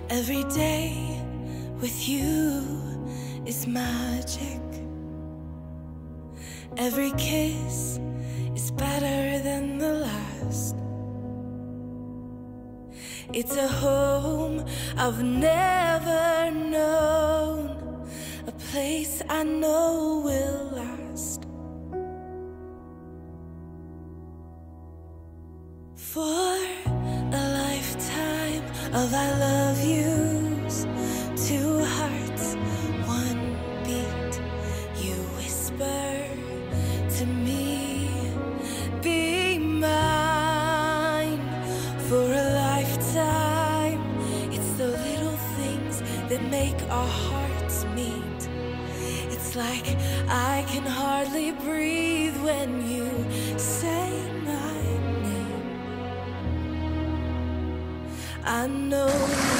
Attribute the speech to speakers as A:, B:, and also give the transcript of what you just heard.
A: Every day with you is magic. Every kiss is better than the last. It's a home I've never known, a place I know will last. For a lifetime of I love yous, two hearts, one beat. You whisper to me, be mine. For a lifetime, it's the little things that make our hearts meet. It's like I can hardly breathe when you say my name. I know